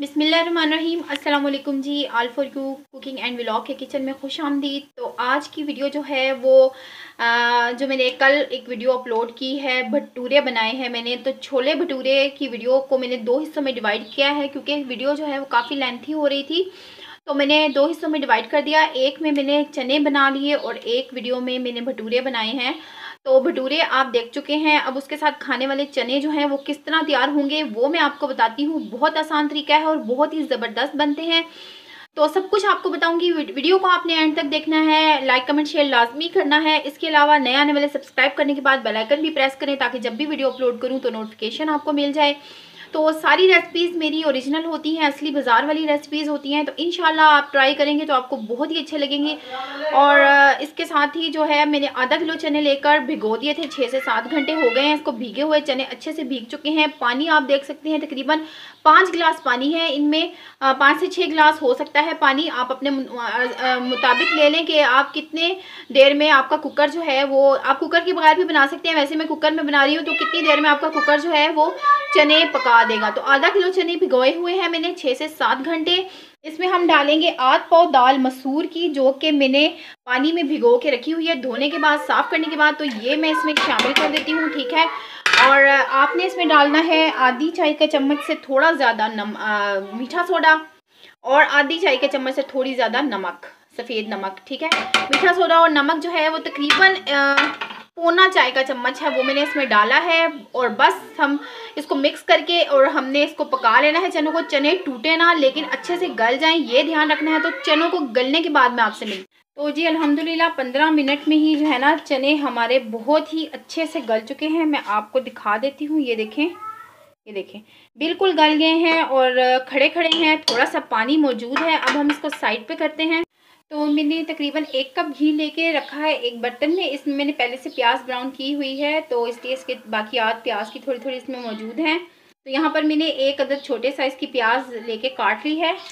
बिस्मिल्लाहिर्रहमानिर्रहीम। अस्सलाम वालेकुम जी। All for you cooking and vlog के किचन में खुश आमदीद। तो आज की वीडियो जो है वो जो मैंने कल एक वीडियो अपलोड की है, भटूरे बनाए हैं मैंने। तो छोले भटूरे की वीडियो को मैंने दो हिस्सों में डिवाइड किया है क्योंकि वीडियो जो है वो काफ़ी लेंथी हो रही थी, तो मैंने दो हिस्सों में डिवाइड कर दिया। एक में मैंने चने बना लिए और एक वीडियो में मैंने भटूरे बनाए हैं। तो भटूरे आप देख चुके हैं, अब उसके साथ खाने वाले चने जो हैं वो किस तरह तैयार होंगे वो मैं आपको बताती हूँ। बहुत आसान तरीका है और बहुत ही ज़बरदस्त बनते हैं, तो सब कुछ आपको बताऊंगी। वीडियो को आपने एंड तक देखना है, लाइक कमेंट शेयर लाजमी करना है। इसके अलावा नए आने वाले सब्सक्राइब करने के बाद बेल आइकन भी प्रेस करें ताकि जब भी वीडियो अपलोड करूँ तो नोटिफिकेशन आपको मिल जाए। तो सारी रेसिपीज़ मेरी ओरिजिनल होती हैं, असली बाज़ार वाली रेसिपीज़ होती हैं, तो इंशाल्लाह आप ट्राई करेंगे तो आपको बहुत ही अच्छे लगेंगे। और इसके साथ ही जो है मैंने आधा किलो चने लेकर भिगो दिए थे, 6 से 7 घंटे हो गए हैं इसको भीगे हुए। चने अच्छे से भीग चुके हैं। पानी आप देख सकते हैं तकरीबन 5 गिलास पानी है इनमें। 5 से 6 गिलास हो सकता है पानी, आप अपने मुताबिक ले लें कि आप कितने देर में आपका कुकर जो है वो, आप कुकर के बगैर भी बना सकते हैं, वैसे मैं कुकर में बना रही हूँ, तो कितनी देर में आपका कुकर जो है वो चने पका देगा। तो आधा किलो चने भिगोए हुए हैं मैंने 6 से 7 घंटे। इसमें हम डालेंगे आध पाव दाल मसूर की, जो कि मैंने पानी में भिगो के रखी हुई है, धोने के बाद साफ़ करने के बाद। तो ये मैं इसमें शामिल कर देती हूँ, ठीक है। और आपने इसमें डालना है आधी चाय का चम्मच से थोड़ा ज़्यादा मीठा सोडा और आधी चाय के चम्मच से थोड़ी ज़्यादा नमक, सफ़ेद नमक, ठीक है। मीठा सोडा और नमक जो है वो तकरीबन पौना चाय का चम्मच है, वो मैंने इसमें डाला है। और बस हम इसको मिक्स करके और हमने इसको पका लेना है चनों को। चने टूटे ना, लेकिन अच्छे से गल जाएं, ये ध्यान रखना है। तो चनों को गलने के बाद मैं आपसे मिलूँ। तो जी अल्हम्दुलिल्लाह 15 मिनट में ही जो है ना चने हमारे बहुत ही अच्छे से गल चुके हैं। मैं आपको दिखा देती हूँ, ये देखें, ये देखें, बिल्कुल गल गए हैं और खड़े खड़े हैं, थोड़ा सा पानी मौजूद है। अब हम इसको साइड पे करते हैं। तो मैंने तकरीबन 1 कप घी लेके रखा है एक बर्तन में। इसमें मैंने पहले से प्याज ब्राउन की हुई है, तो इसलिए इसके बाकी आध प्याज की थोड़ी थोड़ी इसमें मौजूद हैं। तो यहाँ पर मैंने एक अदद छोटे साइज़ की प्याज लेके काट ली है।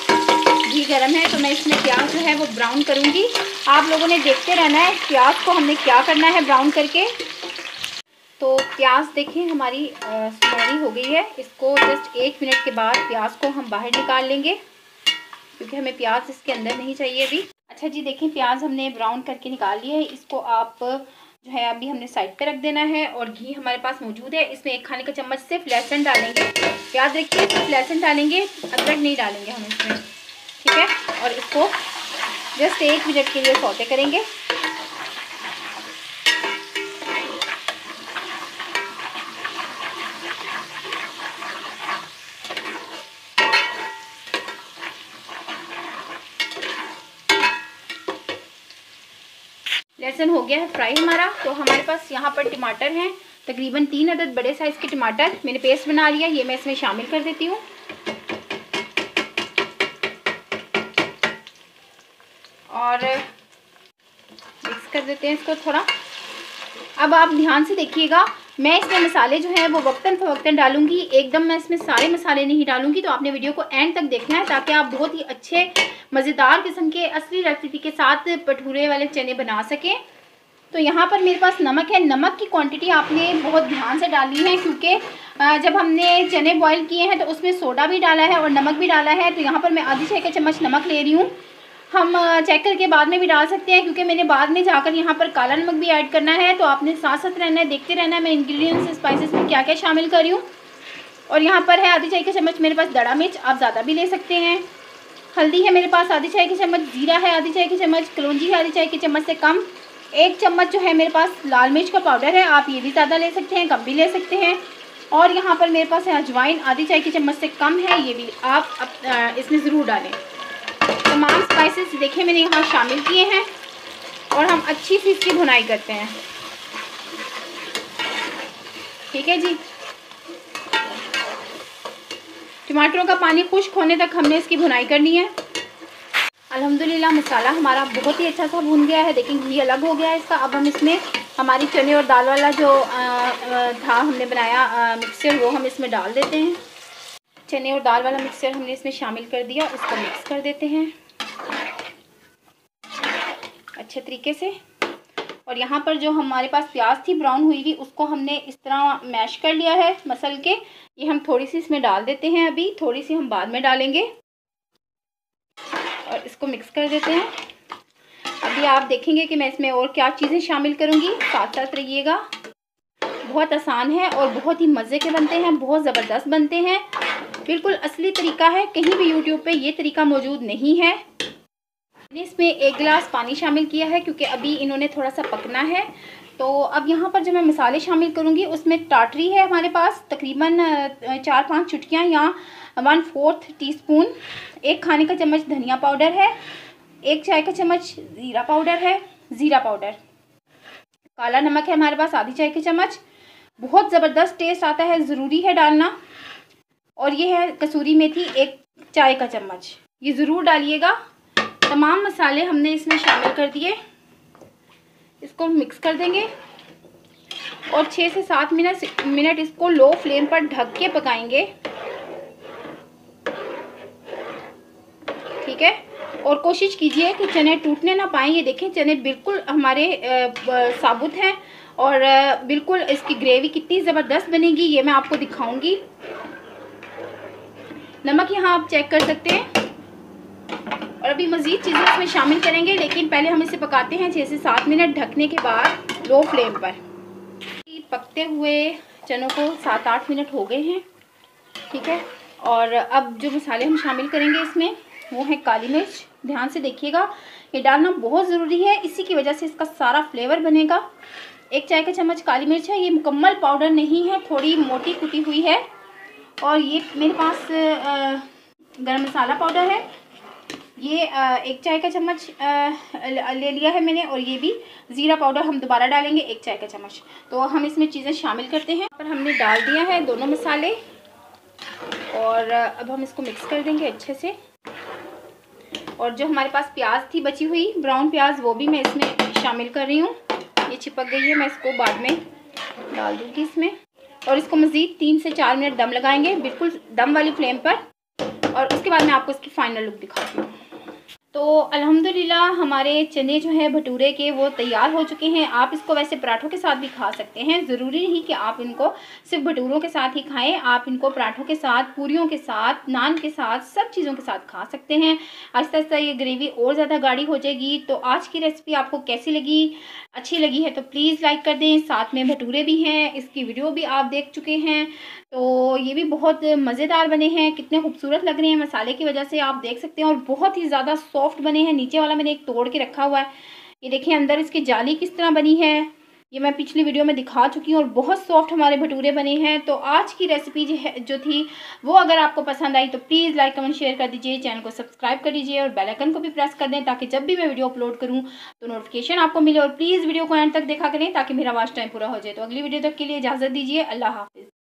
घी गर्म है तो मैं इसमें प्याज जो है वो ब्राउन करूँगी। आप लोगों ने देखते रहना है प्याज को हमने क्या करना है ब्राउन करके। तो प्याज देखें हमारी सुनहरी हो गई है। इसको जस्ट 1 मिनट के बाद प्याज को हम बाहर निकाल लेंगे क्योंकि हमें प्याज इसके अंदर नहीं चाहिए अभी। अच्छा जी, देखें प्याज हमने ब्राउन करके निकाल लिया है। इसको आप जो है अभी हमने साइड पे रख देना है। और घी हमारे पास मौजूद है, इसमें 1 खाने का चम्मच सिर्फ लहसुन डालेंगे। याद रखिए सिर्फ लहसुन डालेंगे, अदरक नहीं डालेंगे हम इसमें, ठीक है। और इसको जस्ट 1 मिनट के लिए सौते करेंगे। लहसुन हो गया है फ्राई हमारा। तो हमारे पास यहाँ पर टमाटर हैं, तकरीबन 3 अदद बड़े साइज़ के टमाटर मैंने पेस्ट बना लिया, ये मैं इसमें शामिल कर देती हूँ। और मिक्स कर देते हैं इसको थोड़ा। अब आप ध्यान से देखिएगा, मैं इसमें मसाले जो हैं वो वक्तन फ़वक्तन डालूंगी, एकदम मैं इसमें सारे मसाले नहीं डालूंगी। तो आपने वीडियो को एंड तक देखना है ताकि आप बहुत ही अच्छे मज़ेदार किस्म के असली रेसिपी के साथ भटूरे वाले चने बना सकें। तो यहाँ पर मेरे पास नमक है। नमक की क्वांटिटी आपने बहुत ध्यान से डालनी है क्योंकि जब हमने चने बॉईल किए हैं तो उसमें सोडा भी डाला है और नमक भी डाला है। तो यहाँ पर मैं आधी चाय का चम्मच नमक ले रही हूँ। हम चेक करके बाद में भी डाल सकते हैं क्योंकि मैंने बाद में जाकर यहाँ पर काला नमक भी ऐड करना है। तो आपने साथ साथ रहना है, देखते रहना है मैं इंग्रेडिएंट्स स्पाइसेस में क्या क्या शामिल कर रही हूँ। और यहाँ पर है आधी चाय का चम्मच मेरे पास दड़ा मिर्च, आप ज़्यादा भी ले सकते हैं। हल्दी है मेरे पास आधी चाय की चम्मच, जीरा है आधी चाय की चम्मच, कलौंजी है आधी चाय की चम्मच से कम। 1 चम्मच जो है मेरे पास लाल मिर्च का पाउडर है, आप ये भी ज़्यादा ले सकते हैं, कम भी ले सकते हैं। और यहाँ पर मेरे पास है अजवाइन, आधी चाय की चम्मच से कम है, ये भी आप इसमें ज़रूर डालें। तमाम स्पाइसेस देखें मैंने यहाँ शामिल किए हैं और हम अच्छी सी इसकी भुनाई करते हैं, ठीक है जी। टमाटरों का पानी खुश्क होने तक हमने इसकी भुनाई करनी है। अल्हम्दुलिल्लाह मसाला हमारा बहुत ही अच्छा सा भून गया है, देखें घी अलग हो गया है इसका। अब हम इसमें हमारी चने और दाल वाला जो था हमने बनाया मिक्सचर, वो हम इसमें डाल देते हैं। चने और दाल वाला मिक्सचर हमने इसमें शामिल कर दिया, इसको मिक्स कर देते हैं अच्छे तरीके से। और यहाँ पर जो हमारे पास प्याज थी ब्राउन हुई हुई, उसको हमने इस तरह मैश कर लिया है मसल के। ये हम थोड़ी सी इसमें डाल देते हैं, अभी थोड़ी सी हम बाद में डालेंगे और इसको मिक्स कर देते हैं। अभी आप देखेंगे कि मैं इसमें और क्या चीज़ें शामिल करूँगी, साथ साथ रहिएगा। बहुत आसान है और बहुत ही मज़े के बनते हैं, बहुत ज़बरदस्त बनते हैं, बिल्कुल असली तरीका है, कहीं भी यूट्यूब पे ये तरीका मौजूद नहीं है। मैंने इसमें 1 गिलास पानी शामिल किया है क्योंकि अभी इन्होंने थोड़ा सा पकना है। तो अब यहाँ पर जो मैं मसाले शामिल करूँगी उसमें टाटरी है हमारे पास तकरीबन 4-5 चुटकियाँ या 1/4 टीस्पून, 1 खाने का चम्मच धनिया पाउडर है, 1 चाय का चम्मच ज़ीरा पाउडर है, ज़ीरा पाउडर, काला नमक है हमारे पास आधी चाय के चम्मच। बहुत ज़बरदस्त टेस्ट आता है, ज़रूरी है डालना। और ये है कसूरी मेथी 1 चाय का चम्मच, ये ज़रूर डालिएगा। तमाम मसाले हमने इसमें शामिल कर दिए, इसको मिक्स कर देंगे और 6 से 7 मिनट इसको लो फ्लेम पर ढक के पकाएंगे, ठीक है। और कोशिश कीजिए कि चने टूटने ना पाएँ। ये देखें चने बिल्कुल हमारे साबुत हैं और बिल्कुल इसकी ग्रेवी कितनी ज़बरदस्त बनेगी ये मैं आपको दिखाऊंगी। नमक यहाँ आप चेक कर सकते हैं और अभी मज़ीद चीज़ें इसमें शामिल करेंगे, लेकिन पहले हम इसे पकाते हैं 6 से 7 मिनट ढकने के बाद लो फ्लेम पर। पकते हुए चनों को 7-8 मिनट हो गए हैं, ठीक है। और अब जो मसाले हम शामिल करेंगे इसमें वो है काली मिर्च। ध्यान से देखिएगा, ये डालना बहुत ज़रूरी है, इसी की वजह से इसका सारा फ्लेवर बनेगा। 1 चाय का चम्मच काली मिर्च है, ये मुकम्मल पाउडर नहीं है, थोड़ी मोटी कुटी हुई है। और ये मेरे पास गरम मसाला पाउडर है, ये 1 चाय का चम्मच ले लिया है मैंने। और ये भी ज़ीरा पाउडर हम दोबारा डालेंगे 1 चाय का चम्मच। तो हम इसमें चीज़ें शामिल करते हैं। पर हमने डाल दिया है दोनों मसाले और अब हम इसको मिक्स कर देंगे अच्छे से। और जो हमारे पास प्याज थी बची हुई ब्राउन प्याज, वो भी मैं इसमें शामिल कर रही हूँ। ये चिपक गई है, मैं इसको बाद में डाल दूँगी इसमें। और इसको मज़ीद 3 से 4 मिनट दम लगाएंगे, बिल्कुल दम वाली फ्लेम पर। और उसके बाद मैं आपको इसकी फ़ाइनल लुक दिखाती हूँ। तो अल्हम्दुलिल्लाह हमारे चने जो है भटूरे के वो तैयार हो चुके हैं। आप इसको वैसे पराठों के साथ भी खा सकते हैं, ज़रूरी नहीं कि आप इनको सिर्फ भटूरों के साथ ही खाएं। आप इनको पराठों के साथ, पूरियों के साथ, नान के साथ, सब चीज़ों के साथ खा सकते हैं। आहिस्ता आहिस्ता ये ग्रेवी और ज़्यादा गाढ़ी हो जाएगी। तो आज की रेसिपी आपको कैसी लगी? अच्छी लगी है तो प्लीज़ लाइक कर दें। साथ में भटूरे भी हैं, इसकी वीडियो भी आप देख चुके हैं। तो ये भी बहुत मज़ेदार बने हैं, कितने खूबसूरत लग रहे हैं मसाले की वजह से, आप देख सकते हैं। और बहुत ही ज़्यादा सॉफ्ट बने हैं। नीचे वाला मैंने एक तोड़ के रखा हुआ है, ये देखिए अंदर इसकी जाली किस तरह बनी है, ये मैं पिछली वीडियो में दिखा चुकी हूँ। और बहुत सॉफ्ट हमारे भटूरे बने हैं। तो आज की रेसिपी जो थी वो अगर आपको पसंद आई तो प्लीज़ लाइक कमेंट शेयर कर दीजिए, चैनल को सब्सक्राइब कर दीजिए और बेल आइकन को भी प्रेस कर दें ताकि जब भी मैं वीडियो अपलोड करूँ तो नोटिफिकेशन आपको मिले। और प्लीज़ वीडियो को एंड तक देखा करें ताकि मेरा वॉच टाइम पूरा हो जाए। तो अगली वीडियो तक के लिए इजाज़त दीजिए, अल्लाह हाफिज़।